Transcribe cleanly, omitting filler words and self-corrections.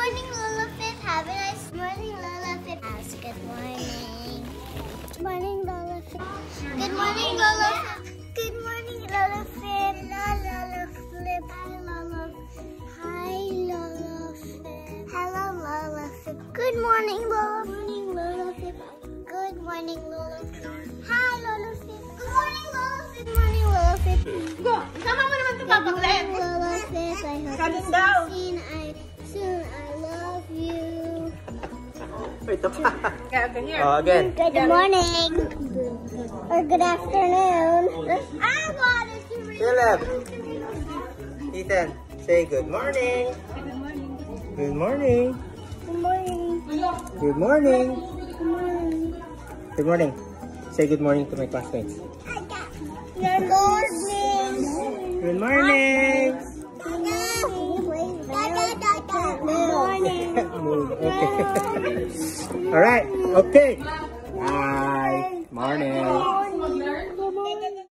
morning, Lola Fip. Have a nice morning, Lola Fip. Ask good morning. Good morning, Lola Fip. Good morning, Lola Fip. Good morning, Lola Fip. Lola Flip. Hi, Lola. Hi, Lola Fip. Hello, Lola Fip. Good morning, Lola. Morning, Lola Fip. Good morning, Lola Fip. Hi, Lola Fip. Good morning, Lola Fip. Good morning, Lola Fip. Go! Sama mo naman ito, Papa Glenn! Lola Fip, I hope Kanin you daw. soon. I love you. Ito pa. Okay, here. Oh, again. Good morning. Or good afternoon. I wanted to read. Philip. Ethan, say good morning. Good morning. Good morning. Good morning. Good morning. Good morning. Say good morning to my classmates. Good morning. Good morning. Okay. All right. Okay. Bye. Morning.